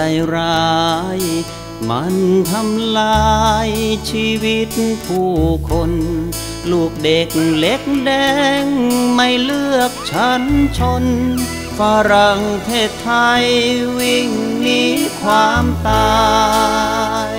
ร้ายมันทำลายชีวิตผู้คนลูกเด็กเล็กแดงไม่เลือกชั้นชนฝรั่งเทศไทยวิ่งหนีความตาย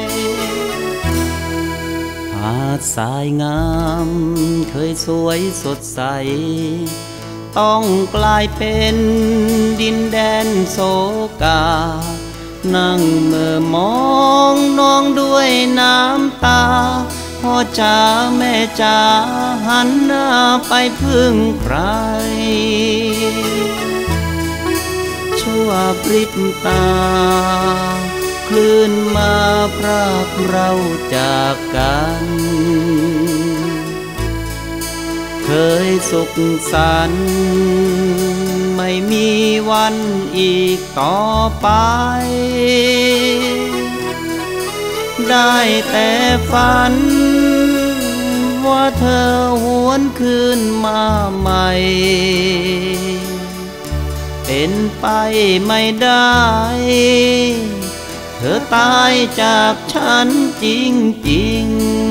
หาดทรายงามเคยสวยสดใสต้องกลายเป็นดินแดนโศกานั่งเมื่อมองน้องด้วยน้ำตาพ่อจ๋าแม่จ๋าหันหน้าไปพึ่งใครชั่วพริบตาคลื่นมาพรากเราจากกันเคยสุขสันต์ไม่มีวันอีกต่อไปได้แต่ฝันว่าเธอหวนคืนมาใหม่เป็นไปไม่ได้เธอตายจากฉันจริง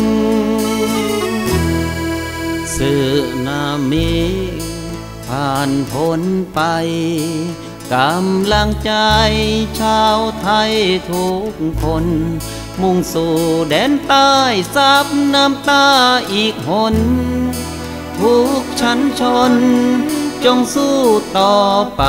ๆสึนามิผ่านพ้นไปกำลังใจชาวไทยทุกคนมุ่งสู่แดนใต้ซับน้ำตาอีกหนทุกชั้นชนจงสู้ต่อไป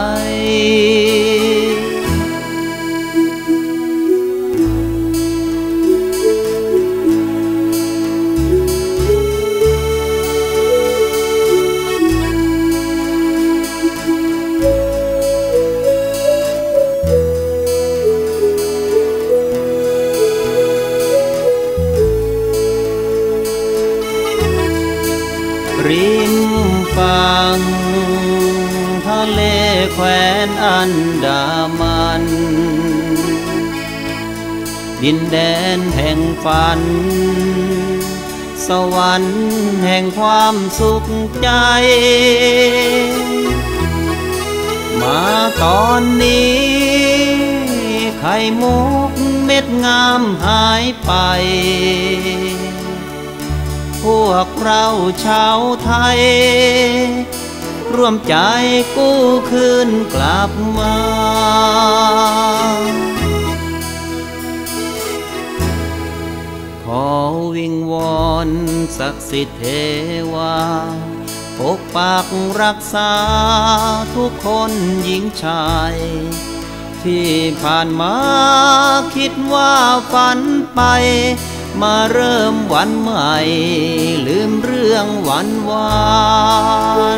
ริมฝั่งทะเลแคว้นอันดามันดินแดนแห่งฝันสวรรค์แห่งความสุขใจมาตอนนี้ไข่มุกเม็ดงามหายไปพวกเราชาวไทยร่วมใจกู้คืนกลับมาขอวิงวอนศักดิ์สิทธิ์เทวาปกปักรักษาทุกคนหญิงชายที่ผ่านมาคิดว่าฝันไปมาเริ่มวันใหม่ลืมเรื่องวันวาน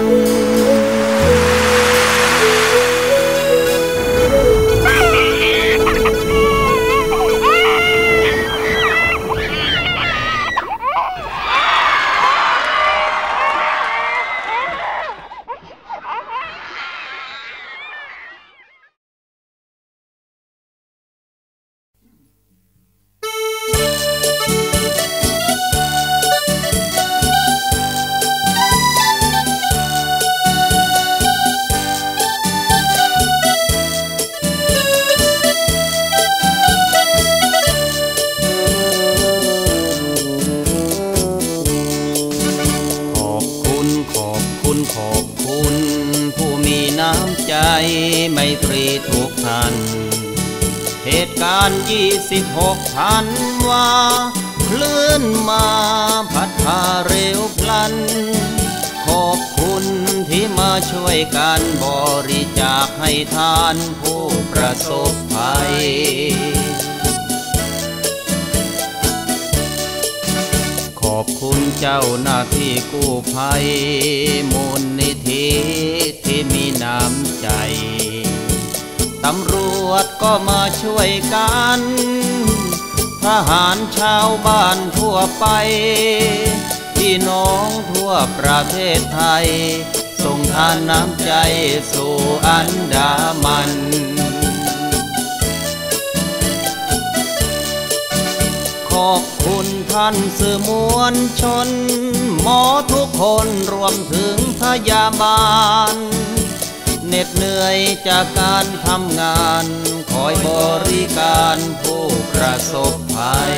ไมตรีทุกท่านเหตุการณ์26 ธันวาคลื่นมาพัดพาเร็วพลันขอบคุณที่มาช่วยกันบริจาคให้ทานผู้ประสบภัยขอบคุณเจ้าหน้าที่กู้ภัยมูลนิธิที่มีน้ำใจตำรวจก็มาช่วยกันทหารชาวบ้านทั่วไปพี่น้องทั่วประเทศไทยส่งทานน้ำใจสู่อันดามันขอบคุณท่านสื่อมวลชนหมอทุกคนรวมถึงพยาบาลเนเหน็ดเหนื่อยจากการทำงานคอยบริการผู้ประสบภัย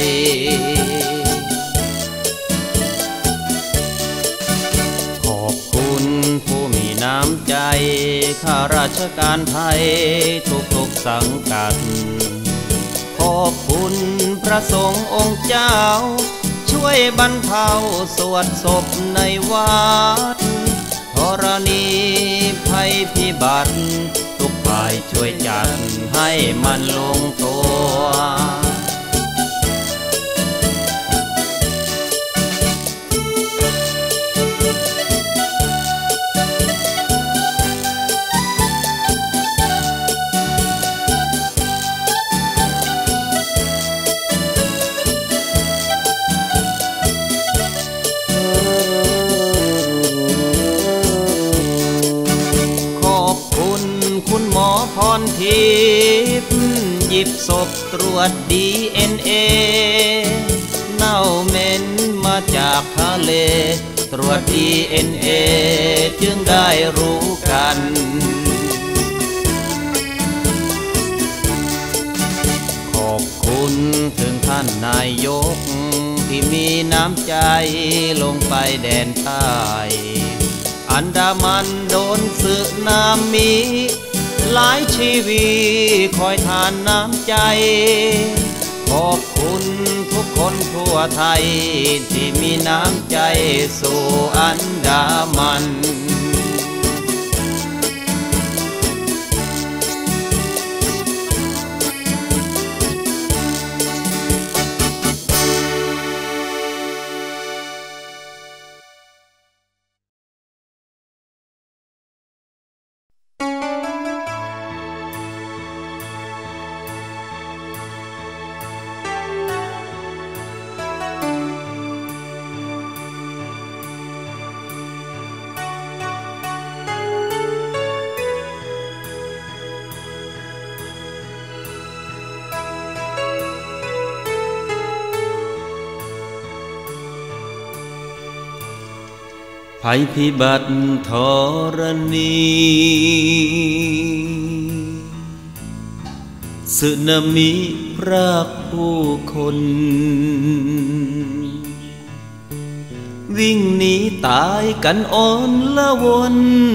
ขอบคุณผู้มีน้ำใจข้าราชการไทยทุกสังกัดขอบคุณพระสงฆ์องค์เจ้าช่วยบรรเทาสวดศพในวัดธรณีภัยพิบัติทุกฝ่ายช่วยจัดให้มันลงตัวคุณหมอพรทิพย์หยิบศพตรวจ DNA เน่าเหม็นมาจากทะเลตรวจ DNA จึงได้รู้กันขอบคุณถึงท่านนายกที่มีน้ำใจลงไปแดนใต้อันดามันโดนสึนามิหลายชีวิตคอยทานน้ำใจขอบคุณทุกคนทั่วไทยที่มีน้ำใจสู่อันดามันภัยพิบัติธรณีสึนามิพรากผู้คนวิ่งหนีตายกันอ่อนละวน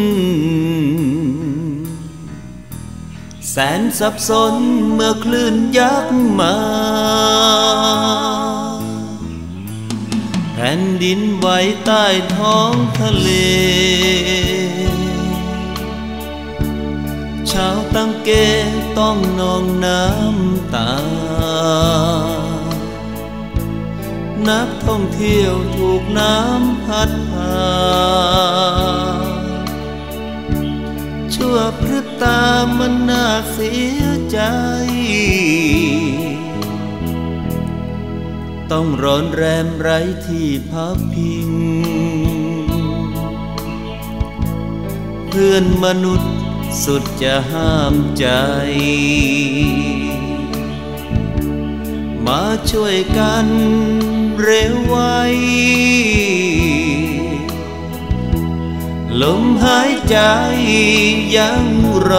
แสนสับสนเมื่อคลื่นยักษ์มาแผ่นดินไหวใต้ท้องทะเลชาวตังเกต้องนองน้ำตานักท่องเที่ยวถูกน้ำพัดพาชั่วพริบตามันน่าเสียใจต้องร้อนแรมไร้ที่พักพิงเพื่อนมนุษย์สุดจะห้ามใจมาช่วยกันเร็วไวลมหายใจยังร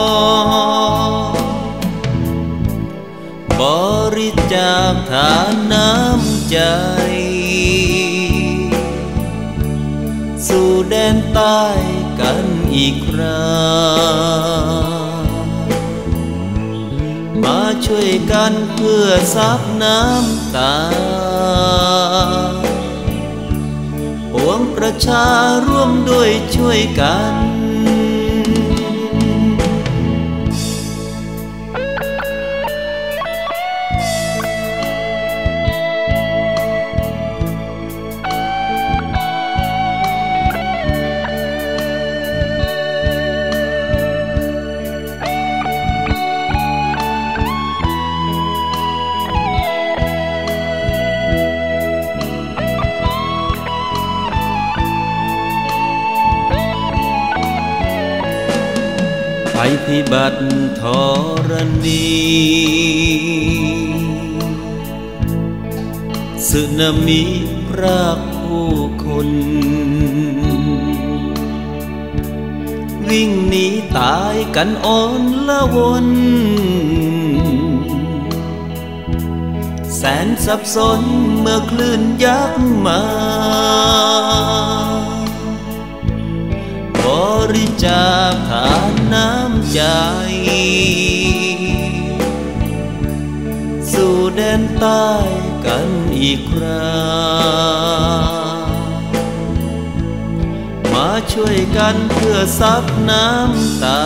อบริจาคทานน้ำใจสู่แดนใต้กันอีกครามาช่วยกันเพื่อซับน้ำตาปวงประชาร่วมด้วยช่วยกันภัยพิบัติธรณีสึนามิพรากผู้คนววิ่งหนีตายกันอ่อนละวนแสนสับสนเมื่อคลื่นยักษ์มาบริจาคทานน้ำใจสู่แดนใต้กันอีกครามาช่วยกันเพื่อซับน้ำตา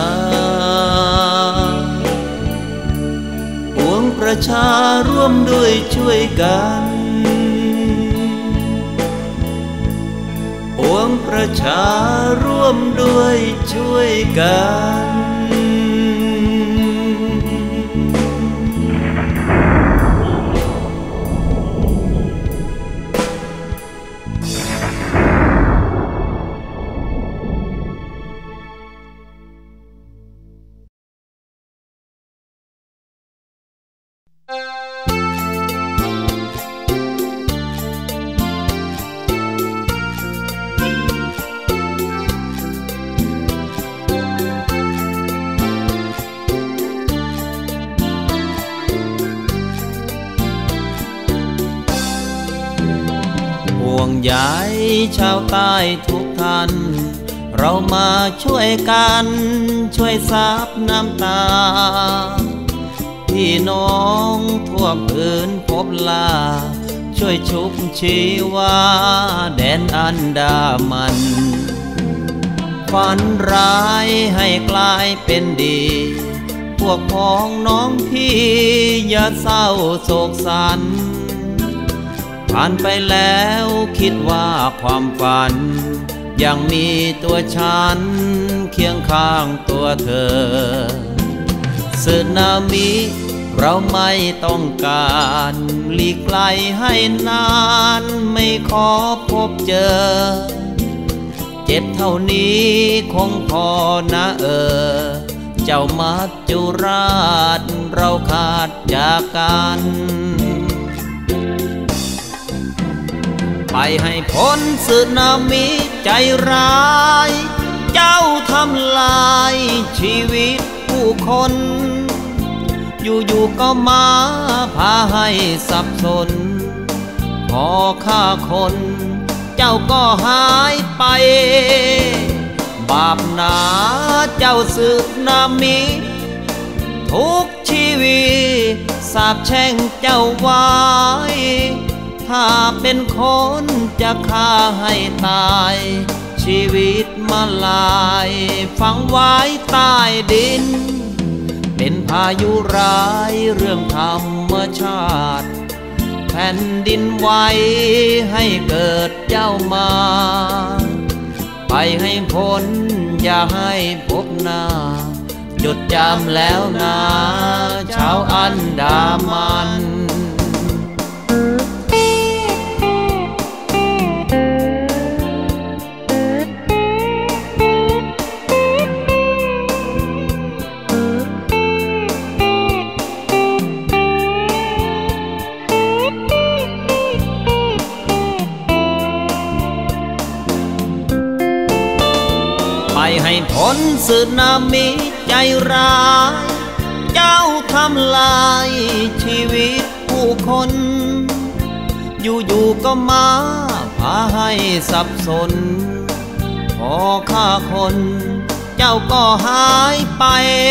ปวงประชาร่วมด้วยช่วยกันปวงประชาร่วมด้วยช่วยกันห่วงใยชาวใต้ทุกท่านเรามาช่วยกันช่วยซับน้ำตาพี่น้องทั่วพื้นพบลาช่วยชุบชีวาแดนอันดามันฝันร้ายให้กลายเป็นดีพวกพ้องน้องพี่อย่าเศร้าโศกสันผ่านไปแล้วคิดว่าความฝันยังมีตัวฉันเคียงข้างตัวเธอสึนามิเราไม่ต้องการหลีกไกลให้นานไม่ขอพบเจอเจ็บเท่านี้คงพอนะเจ้ามัจจุราชเราขาดจากกันไปให้พ้นสึนามิใจร้ายเจ้าทำลายชีวิตผู้คนอยู่ๆก็มาพาให้สับสนพอฆ่าคนเจ้าก็หายไปบาปหนาเจ้าสึนามิทุกชีวิตสาปแช่งเจ้าไว้ถ้าเป็นคนจะฆ่าให้ตายชีวิตมาลายฝังไว้ใต้ดินเป็นพายุร้ายเรื่องธรรมชาติแผ่นดินไหวให้เกิดเจ้ามาไปให้พ้นอย่าให้พบหน้าจดจำแล้วนะชาวอันดามันไปให้พ้นสึนามิใจร้ายเจ้าทำลายชีวิตผู้คนอยู่ๆก็มาพาให้สับสนพอฆ่าคนเจ้าก็หายไป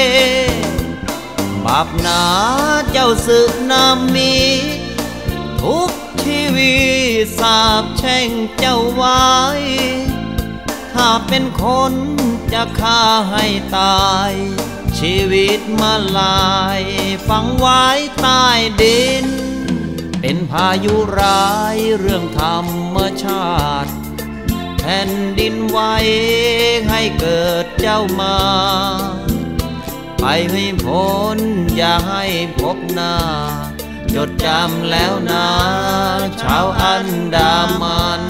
บาปหนาเจ้าสึนามิทุกชีวิตสาปแช่งเจ้าไว้ถ้าเป็นคนจะฆ่าให้ตายชีวิตมาลายฝังไว้ใต้ดินเป็นพายุร้ายเรื่องธรรมชาติแผ่นดินไหวให้เกิดเจ้ามาไปให้พ้นอย่าให้พบหน้าจดจำแล้วนะชาวอันดามัน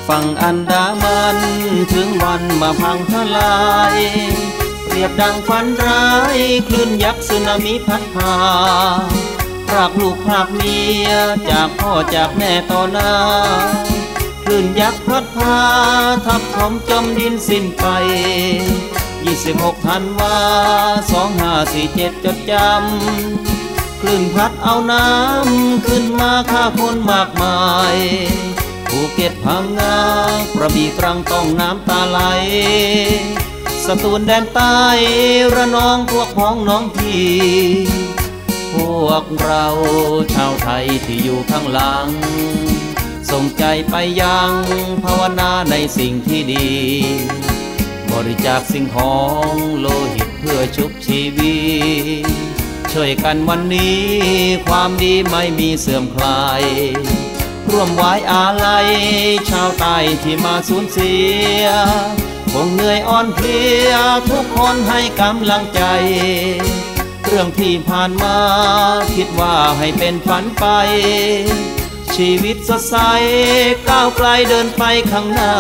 ฝั่งอันดามันถึงวันมาพังทลายเปรียบดังฝันร้ายคลื่นยักษ์สึนามิพัดพาพรากลูกพรากเมียจากพ่อจากแม่ต่อหน้าคลื่นยักษ์พัดพาทับถมจมดินสิ้นไป26 ธันวา 2547 จดจำคลื่นพัดเอาน้ำขึ้นมาฆ่าคนมากมายภูเก็ตพังงากระบี่ตรังต้องน้ำตาไหลสตูลแดนใต้ระนองพวกพ้องน้องพี่พวกเราชาวไทยที่อยู่ข้างหลังส่งใจไปยังภาวนาในสิ่งที่ดีบริจาคสิ่งของโลหิตเพื่อชุบชีวิตช่วยกันวันนี้ความดีไม่มีเสื่อมคลายร่วมไว้อาลัยชาวใต้ที่มาสูญเสียคงเหนื่อยอ่อนเพลียทุกคนให้กำลังใจเรื่องที่ผ่านมาคิดว่าให้เป็นฝันไปชีวิตสดใสก้าวไกลเดินไปข้างหน้า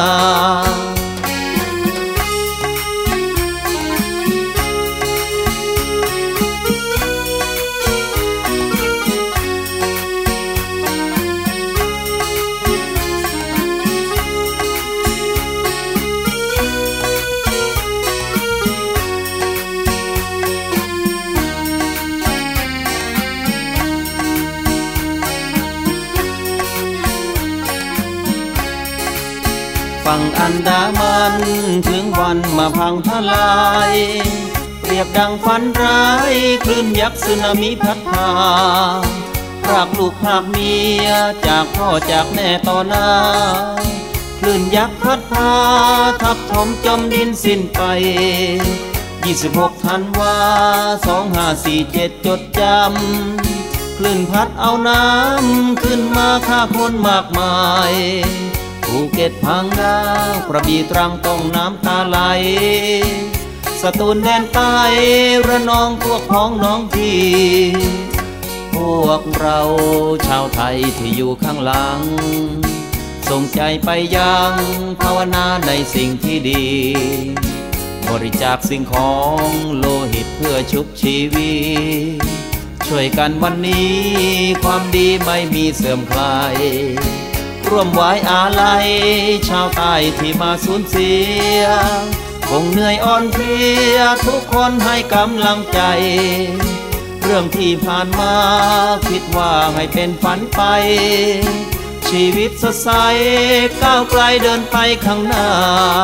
ฝั่งอันดามันถึงวันมาพังทลายเปรียบดังฝันร้ายคลื่นยักษ์สึนามิพัดพาพรากลูกพรากเมียจากพ่อจากแม่ต่อหน้าคลื่นยักษ์พัดพาทับถมจมดินสิ้นไป26 ธันวา 2547 จดจำคลื่นพัดเอาน้ำขึ้นมาฆ่าคนมากมายภูเก็ตพังงากระบี่ตรังต้องน้ำตาไหลสตูลแดนใต้ระนองพวกพ้องน้องพี่พวกเราชาวไทยที่อยู่ข้างหลังส่งใจไปยังภาวนาในสิ่งที่ดีบริจาคสิ่งของโลหิตเพื่อชุบชีวิตช่วยกันวันนี้ความดีไม่มีเสื่อมคลายร่วมไว้อาลัยชาวใต้ที่มาสูญเสียคงเหนื่อยอ่อนเพลียทุกคนให้กำลังใจเรื่องที่ผ่านมาคิดว่าให้เป็นฝันไปชีวิตสดใสก้าวไกลเดินไปข้างหน้า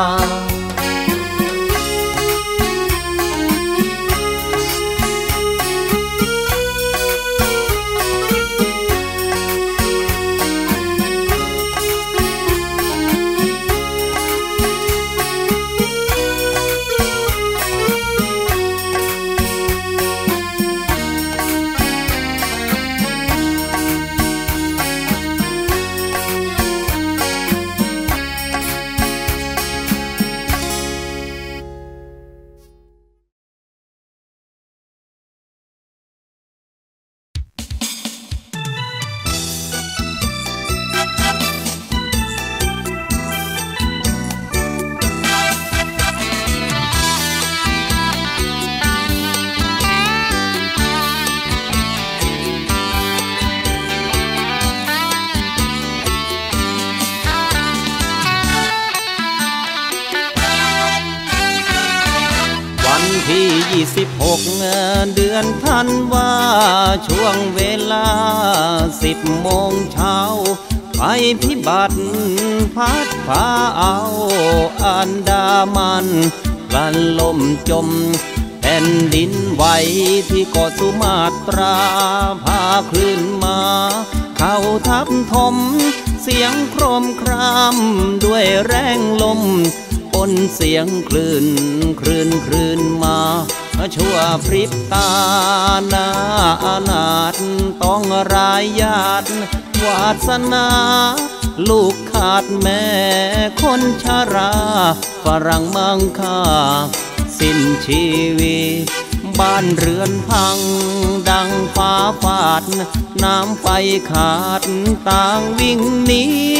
ที่26 เดือนธันวาช่วงเวลา10 โมงเช้าภัยพิบัติพัดพาเอาอันดามันพลันล่มจมแผ่นดินไหวที่เกาะสุมาตราพาคลื่นมาเข้าทับถมเสียงโครมครามด้วยแรงลมปนเสียงคลื่นมาชั่วพริบตาหน้าอนาถต้องรายญาติวาสนาลูกขาดแม่คนชราฝรั่งมังค่าสิ้นชีวิตบ้านเรือนพังดังฟ้าฟาดน้ำไฟขาดต่างวิ่งหนีอ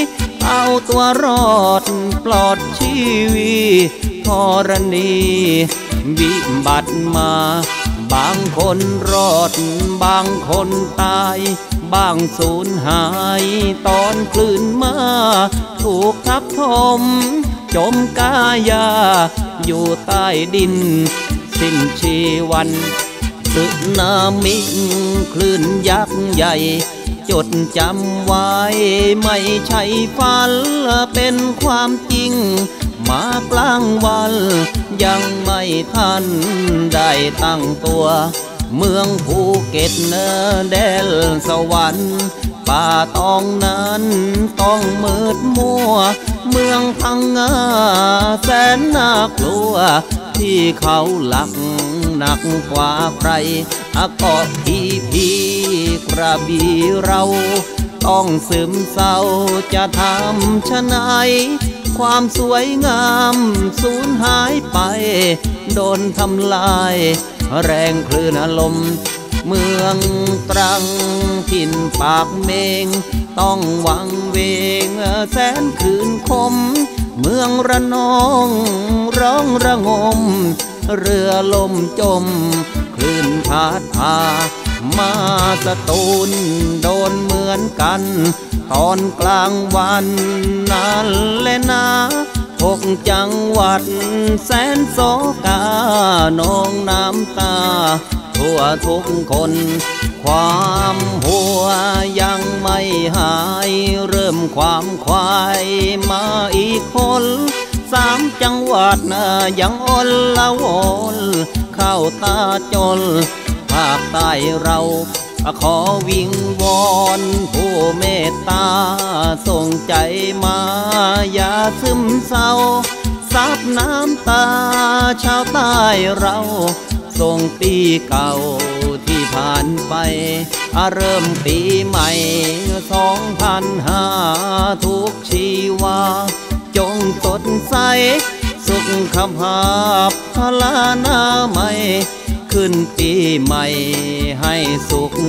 เอาตัวรอดปลอดชีวีธรณีวิบัติมาบางคนรอดบางคนตายบางสูญหายตอนคลื่นมาถูกทับถมจมกายาอยู่ใต้ดินสิ้นชีวันสึนามิคลื่นยักษ์ใหญ่จดจำไว้ไม่ใช่ฝันเป็นความจริงมากลางวันยังไม่ทันได้ตั้งตัวเมืองภูเก็ตแดนสวรรค์ป่าตองนั้นต้องมืดมัวเมืองพังงาแสนน่ากลัวที่เขาหลักหนักกว่าใครเกาะพีกระบี่เราต้องซึมเศร้าจะทำชะไหนความสวยงามสูญหายไปโดนทำลายแรงคลื่นลมเมืองตรังถิ่นปากเมงต้องวังเวงแสนคืนคมเมืองระนองร้องระงมเรือล่มจมคลื่นพัดพามาสตูลโดนเหมือนกันตอนกลางวันนั่นแหละนะ6 จังหวัดแสนโศกานองน้ำตาทั่วทุกคนความหัวยังไม่หายเริ่มความควายมาอีกคน3 จังหวัดยังอ่อนละวนเข้าตาจนภาคใต้เราขอวิงวอนผู้เมตตาส่งใจมาอย่าซึมเศร้าซับน้ำตาชาวใต้เราส่งปีเก่าที่ผ่านไปเริ่มปีใหม่2005ทุกชีวาจงสดใสสุขภาพพลานามัยขึ้นปีใหม่ให้สุข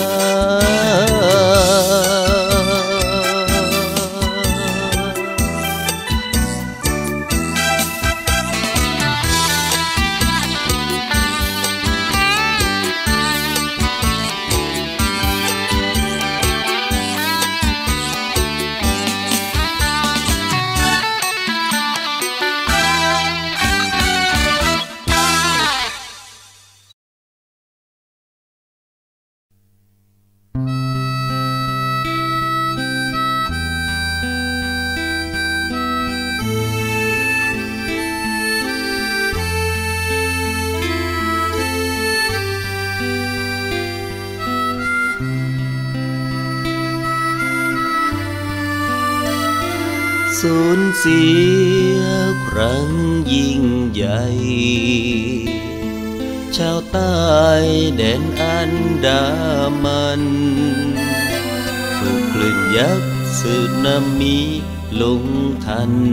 สูญเสียครั้งยิ่งใหญ่ชาวใต้แดนอันดามันถูกคลื่นยักษ์สึนามิลงทัน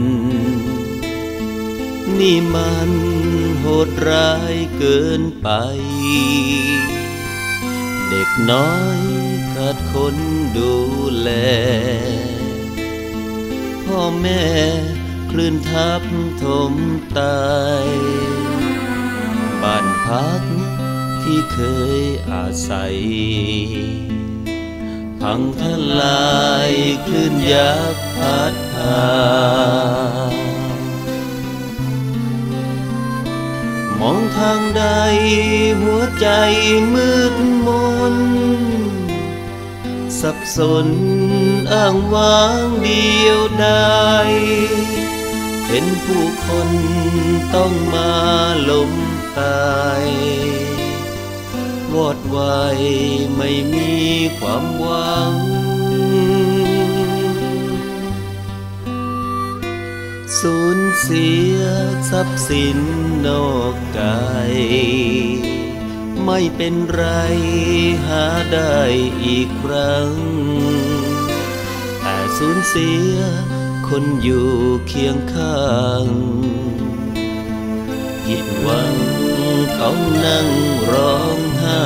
นี่มันโหดร้ายเกินไปเด็กน้อยขาดคนดูแลพ่อแม่คลื่นทับถมตายบ้านพักที่เคยอาศัยพังทลายคลื่นยักษ์พัดพามองทางใดหัวใจมืดมนสับสนอ้างว้างเดียวดายเห็นผู้คนต้องมาล้มตายวอดวายไม่มีความหวังสูญเสียทรัพย์สินนอกกายไม่เป็นไรหาได้อีกครั้งแต่สูญเสียคนอยู่เคียงข้างผิดหวังเขานั่งร้องไห้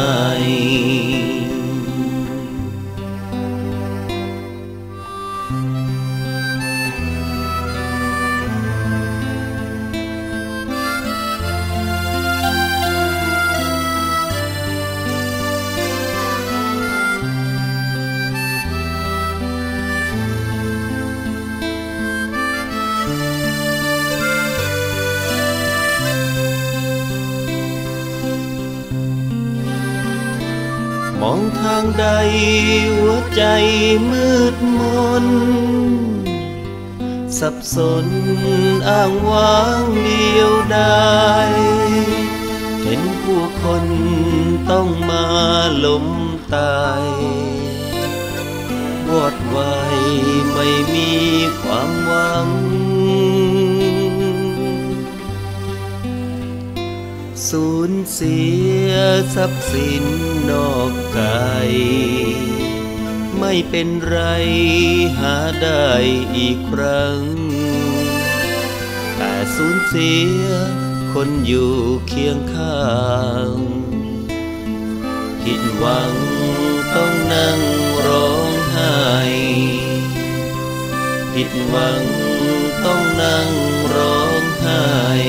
ทางใดหัวใจมืดมนสับสนอ้างว้างเดียวดายเห็นผู้คนต้องมาล้มตายวอดวายไม่มีความหวังสูญเสียทรัพย์สินนอกกายไม่เป็นไรหาได้อีกครั้งแต่สูญเสียคนอยู่เคียงข้างผิดหวังต้องนั่งร้องไห้ผิดหวังต้องนั่งร้องไห้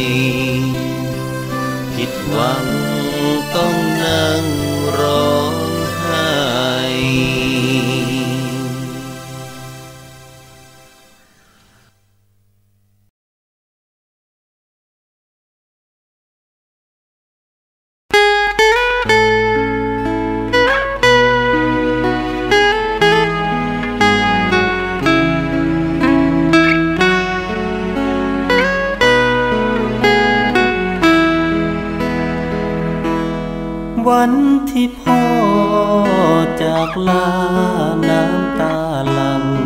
ผิดหวังต้องนั่งร้องไห้วันที่พ่อจากลาน้ำตาหลั่ง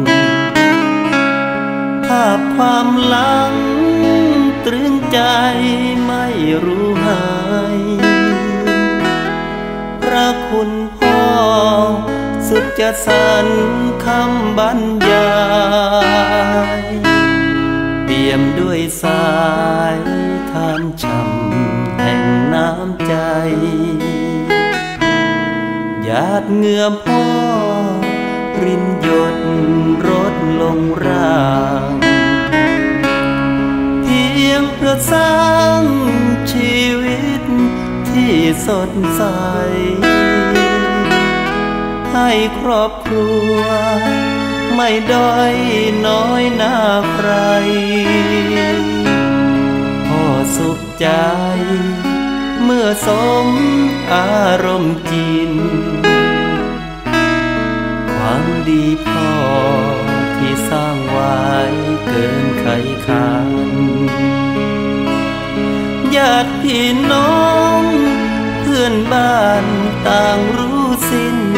ภาพความหลังตรึงใจไม่รู้หายพระคุณพ่อสุดจะสรรคำบรรยายเปี่ยมด้วยสายทานช่ำแห่งน้ำใจหยาดเหงื่อพ่อรินหยดรดลงร่างเพียงเพื่อสร้างชีวิตที่สดใสให้ครอบครัวไม่ด้อยน้อยหน้าใครพ่อสุขใจเมื่อสมอารมณ์จินความดีพ่อที่สร้างไว้เกินใครคาดญาติพี่น้องเพื่อนบ้านต่างรู้สิ้น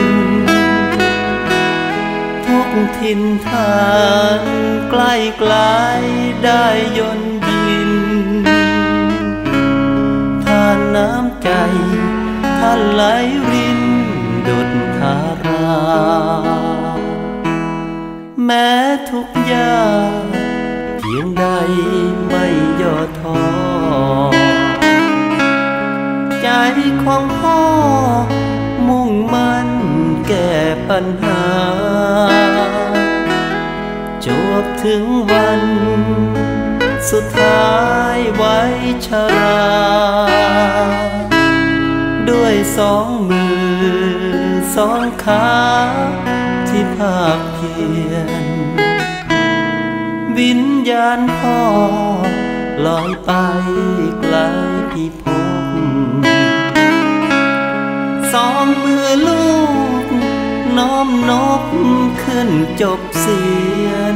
ทุกถิ่นฐานใกล้ไกลได้ยนต์บินทานน้ำใจท่านไหลรินดุจธาราแม้ทุกอย่างเพียงใดไม่ย่อท้อใจของพ่อมุ่งมั่นแก้ปัญหาจบถึงวันสุดท้ายไว้ชราด้วยสองมือสองขาที่ภาคเพียรวิญญาณพ่อลอยไปไกลพิภพสองมือลูกน้อมนบขึ้นจบเสียน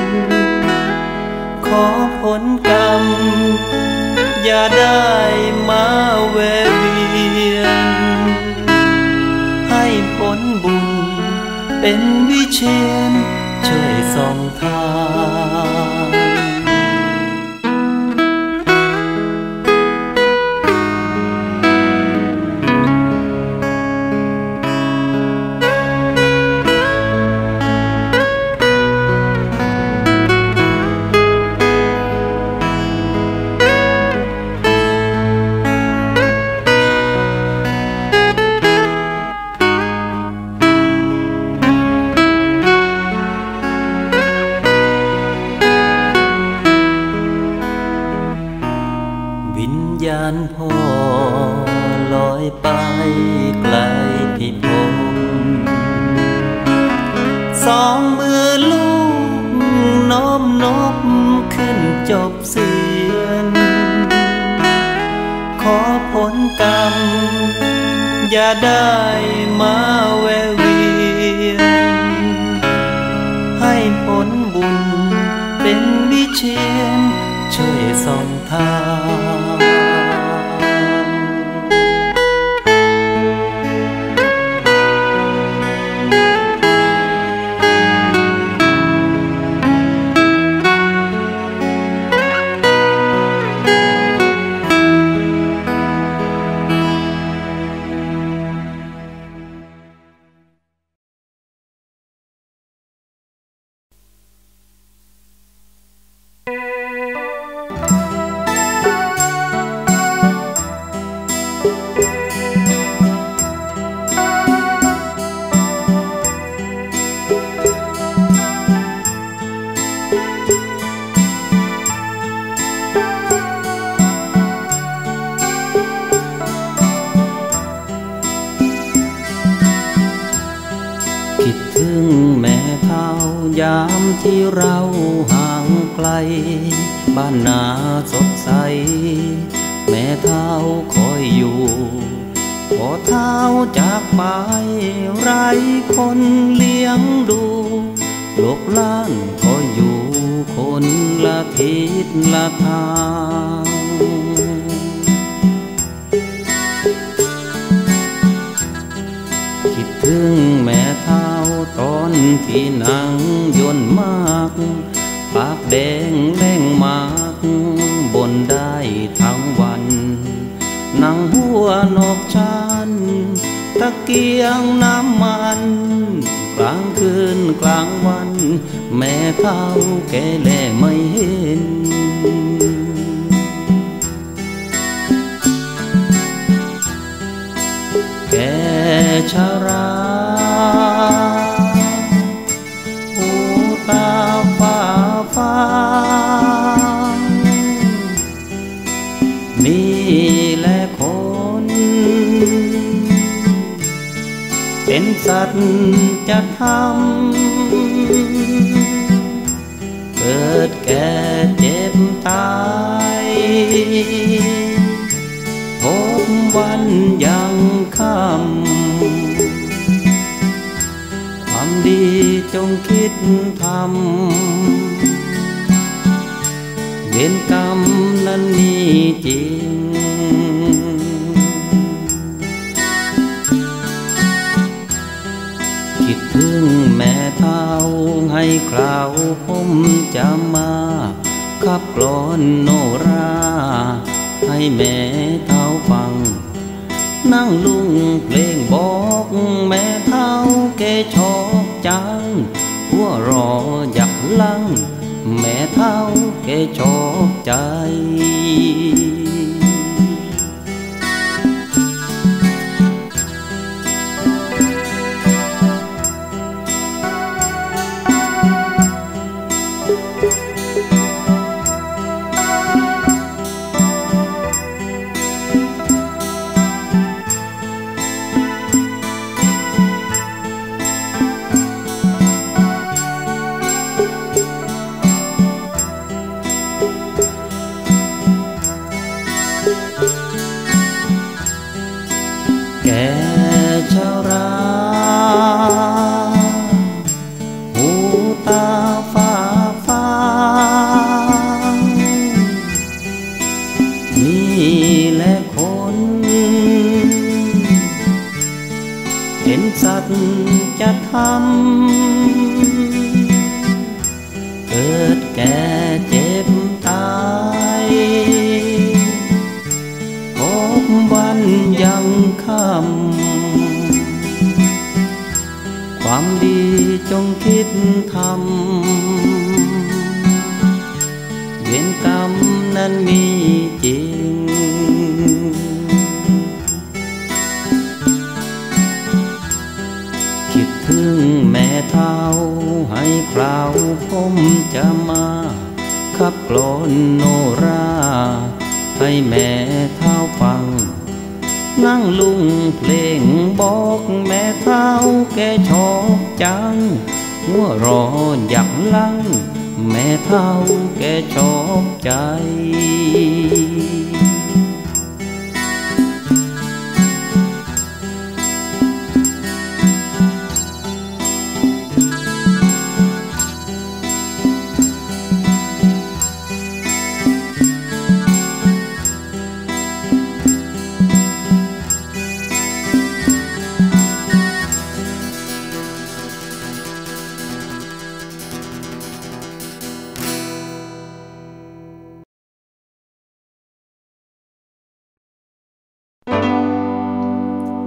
ขอผลกรรมอย่าได้มาแวะเวียนให้ผลบุญเป็นวิเชียรช่วยส่องทางพ่อลอยไปไกลพิภพสองมือลูกน้อมนบขึ้นจบเสียนขอผลกรรมอย่าอย่าได้มาแวะเวียนให้ผลบุญเป็นวิเชียรช่วยส่องทางยามที่เราห่างไกลบ้านนาสดใสแม่เท้าคอยอยู่พอเท้าจากไปไร้คนเลี้ยงดูลูกหลานก็อยู่คนละทิศละทางคิดถึงแม่เท้าตอนที่นั่งยนต์มากปากแดงแดงมากบนได้ทั้งวันนั่งหัวนอกชันตะเกียงน้ำมันกลางคืนกลางวันแม่เท้าแก่แลไม่เห็นแก่ชราหูตาฝ้าฟางนี่แหละคนเป็นสัตว์จะทำเกิดแก่เจ็บตายพบวันยังค่ำความดีจงคิดทำเวรกรรมนั้นมีจริงคิดถึงแม่เท้าให้คราวผมจะมาขับกลอนโนราให้แม่เท้าฟังนั่งลุงเพลงบอกแม่เท้าแกชอบจังหัวรออยากลังแม่เท้าแกชอบใจแก่ชราหูตาฝ้าฟางนี่แหละคนเห็นสัตว์จะทำเกิดแก่เจ็บตายพบวันยังค่ำความดีจงคิดทำเวรกรรมนั้นมีจริงคิดถึงแม่เท้าให้คราวผมจะมาขับกลอนโนราให้แม่เท้าฟังนั่งลุงเพลงบอกแม่เท้าแกชอบจังหัวรออยากลังแม่เท้าแกชอบใจ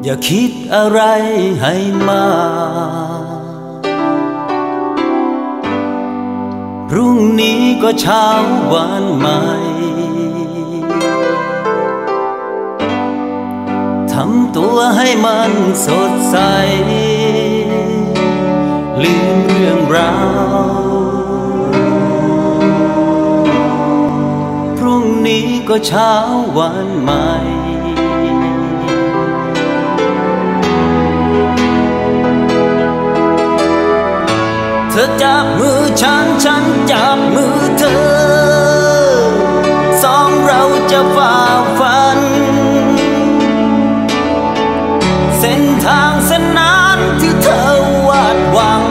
อย่าคิดอะไรให้มากพรุ่งนี้ก็เช้าวันใหม่ทำตัวให้มันสดใสลืมเรื่องราวพรุ่งนี้ก็เช้าวันใหม่เธอจับมือฉันจับมือเธอสองเราจะฝ่าฟันเส้นทางเส้นนั้นที่เธอวาดหวัง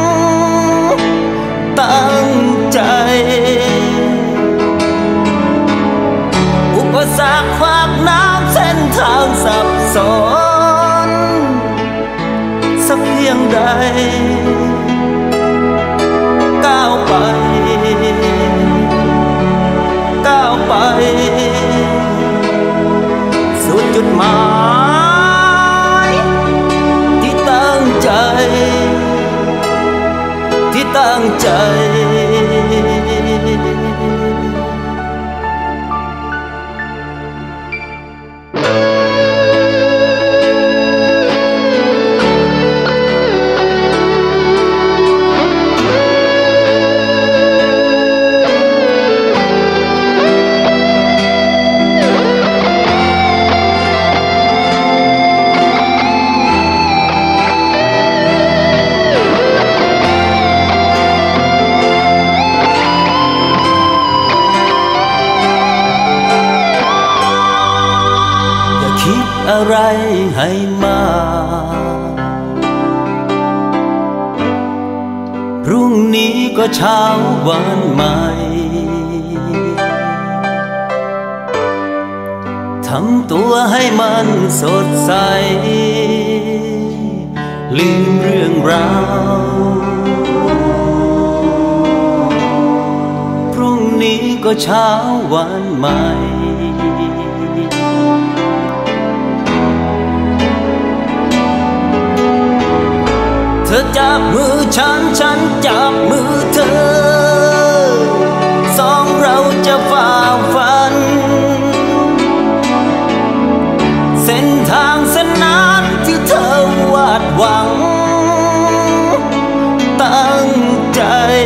ตั้งใจอุปสรรคขวากน้ำเส้นทางสับสนสักเพียงใดก้าวไปสู่จุดหมายที่ตั้งใจอะไรให้มากพรุ่งนี้ก็เช้าวันใหม่ทำตัวให้มันสดใสลืมเรื่องราวพรุ่งนี้ก็เช้าวันใหม่เธอจับมือฉันจับมือเธอสองเราจะฝ่าฟันเส้นทางเส้นนั้นที่เธอวาดหวังตั้งใจ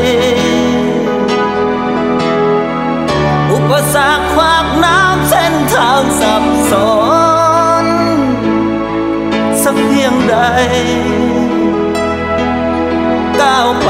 อุปสรรคขวากน้ำเส้นทางสับสนสักเพียงใดก้าว